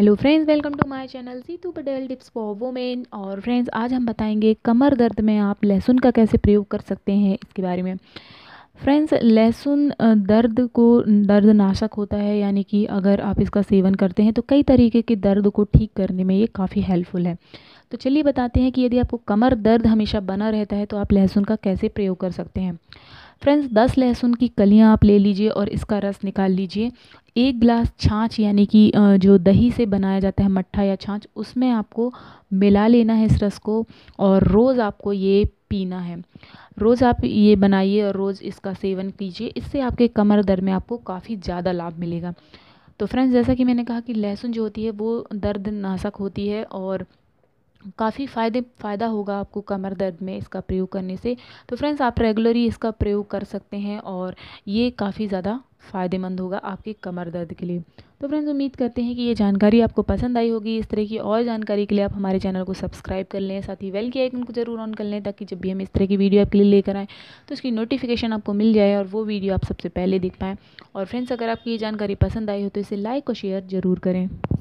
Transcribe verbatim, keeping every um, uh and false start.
Hello friends, welcome to my channel Situ Patel tips for women. और friends, आज हम बताएंगे कमर दर्द में आप लहसुन का कैसे प्रयोग कर सकते हैं इसके बारे में। फ्रेंड्स, लहसुन अ, दर्द को दर्द नाशक होता है, यानी कि अगर आप इसका सेवन करते हैं तो कई तरीके के दर्द को ठीक करने में ये काफ़ी हेल्पफुल है। तो चलिए बताते हैं कि यदि आपको कमर दर्द हमेशा बना रहता है तो आप लहसुन का कैसे प्रयोग कर सकते हैं। फ्रेंड्स, दस लहसुन की कलियां आप ले लीजिए और इसका रस निकाल लीजिए। एक गिलास छाछ, यानी कि अ, जो दही से बनाया जाता है मट्ठा या छाछ, उसमें आपको मिला लेना है इस रस को और रोज़ आपको ये पीना है। रोज़ आप ये बनाइए और रोज़ इसका सेवन कीजिए। इससे आपके कमर दर्द में आपको काफ़ी ज़्यादा लाभ मिलेगा। तो फ्रेंड्स, जैसा कि मैंने कहा कि लहसुन जो होती है वो दर्द नाशक होती है और काफ़ी फ़ायदे फ़ायदा होगा आपको कमर दर्द में इसका प्रयोग करने से। तो फ्रेंड्स, आप रेगुलरली इसका प्रयोग कर सकते हैं और ये काफ़ी ज़्यादा फ़ायदेमंद होगा आपके कमर दर्द के लिए। तो फ्रेंड्स, उम्मीद करते हैं कि ये जानकारी आपको पसंद आई होगी। इस तरह की और जानकारी के लिए आप हमारे चैनल को सब्सक्राइब कर लें, साथ ही बेल के आइकन को ज़रूर ऑन कर लें, ताकि जब भी हम इस तरह की वीडियो आपके लिए लेकर आएँ तो उसकी नोटिफिकेशन आपको मिल जाए और वो वीडियो आप सबसे पहले देख पाएँ। और फ्रेंड्स, अगर आपकी ये जानकारी पसंद आई हो तो इसे लाइक और शेयर ज़रूर करें।